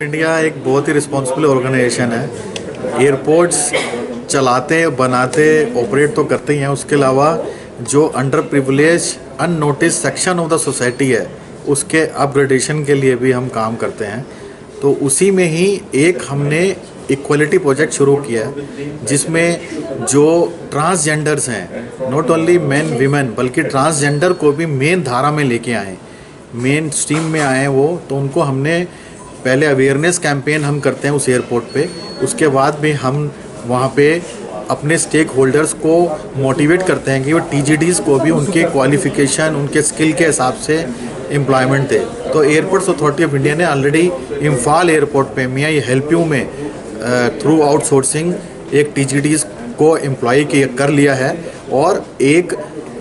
India एक बहुत ही रिस्पॉन्सिबल ऑर्गेनाइजेशन है। एयरपोर्ट्स चलाते, बनाते, ऑपरेट तो करते ही हैं, उसके अलावा जो under privilege unnoticed section of the society है उसके अपग्रेडेशन के लिए भी हम काम करते हैं। तो उसी में ही एक हमने इक्वलिटी प्रोजेक्ट शुरू किया है जिसमें जो ट्रांसजेंडर्स हैं, नॉट ओनली मेन वीमेन बल्कि ट्रांसजेंडर को भी मेन धारा में लेके आए, मेन स्ट्रीम में आए वो। तो उनको हमने पहले अवेयरनेस कैंपेन हम करते हैं उस एयरपोर्ट पे, उसके बाद भी हम वहाँ पे अपने स्टेक होल्डर्स को मोटिवेट करते हैं कि वो टीजीडीज़ को भी उनके क्वालिफ़िकेशन, उनके स्किल के हिसाब से एम्प्लॉयमेंट दे। तो एयरपोर्ट्स अथॉरिटी ऑफ इंडिया ने ऑलरेडी इम्फाल एयरपोर्ट पे मे आई हेल्प यू में थ्रू आउटसोर्सिंग एक टीजीडीज़ को एम्प्लॉय कर लिया है, और एक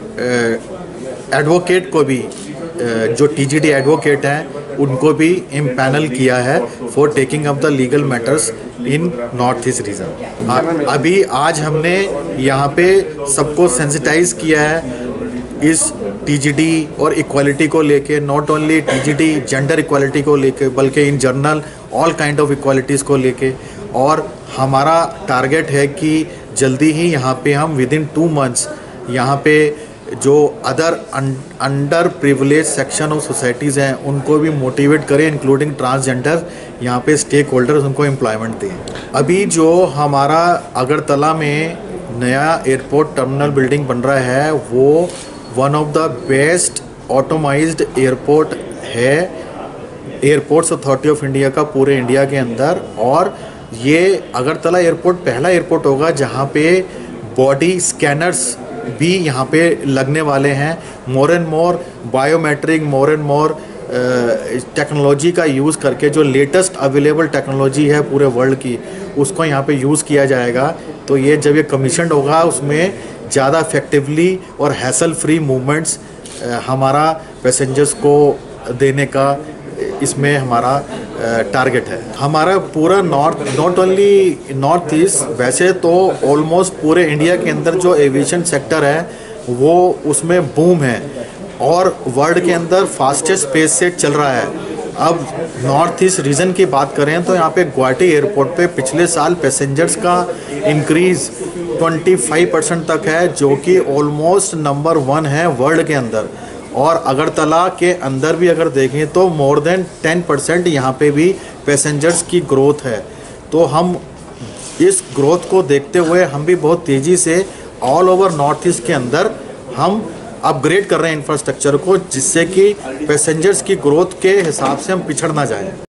एडवोकेट को भी, जो टीजीडी एडवोकेट हैं उनको भी इम्पैनल किया है for taking up the legal matters in north east region. अभी आज हमने यहाँ पे सबको सेंसिटाइज किया है इस टीजीडी और इक्वालिटी को लेके, not only TGD gender equality को लेके बल्कि in general all kind of equalities को लेके। और हमारा टारगेट है कि जल्दी ही यहाँ पे हम विद इन 2 मंथ्स यहाँ पे जो other under privilege section of societies हैं उनको भी मोटिवेट करें, इंक्लूडिंग ट्रांसजेंडर, यहाँ पे स्टेक होल्डर्स उनको एम्प्लॉयमेंट दें। अभी जो हमारा अगरतला में नया एयरपोर्ट टर्मिनल बिल्डिंग बन रहा है वो one of the best automised airport है एयरपोर्ट्स अथॉरिटी ऑफ इंडिया का पूरे इंडिया के अंदर। और ये अगरतला एयरपोर्ट पहला एयरपोर्ट होगा जहाँ पे बॉडी स्कैनर्स भी यहाँ पे लगने वाले हैं। More and more biometric, more and more technology का यूज़ करके, जो लेटेस्ट अवेलेबल टेक्नोलॉजी है पूरे वर्ल्ड की, उसको यहाँ पे यूज़ किया जाएगा। तो ये जब ये कमीशन्ड होगा उसमें ज़्यादा इफेक्टिवली और हैसल फ्री मूवमेंट्स हमारा पैसेंजर्स को देने का इसमें हमारा टारगेट है। हमारा पूरा नॉट ओनली नॉर्थ ईस्ट, वैसे तो ऑलमोस्ट पूरे इंडिया के अंदर जो एविएशन सेक्टर है वो उसमें बूम है और वर्ल्ड के अंदर फास्टेस्ट पेस से चल रहा है। अब नॉर्थ ईस्ट रीजन की बात करें तो यहाँ पे गुवाहाटी एयरपोर्ट पे पिछले साल पैसेंजर्स का इंक्रीज़ 25% तक है, जो कि ऑलमोस्ट नंबर 1 है वर्ल्ड के अंदर। और अगरतला के अंदर भी अगर देखें तो मोर देन 10% यहाँ पे भी पैसेंजर्स की ग्रोथ है। तो हम इस ग्रोथ को देखते हुए हम भी बहुत तेज़ी से ऑल ओवर नॉर्थ ईस्ट के अंदर हम अपग्रेड कर रहे हैं इंफ्रास्ट्रक्चर को, जिससे कि पैसेंजर्स की ग्रोथ के हिसाब से हम पिछड़ ना जाएं।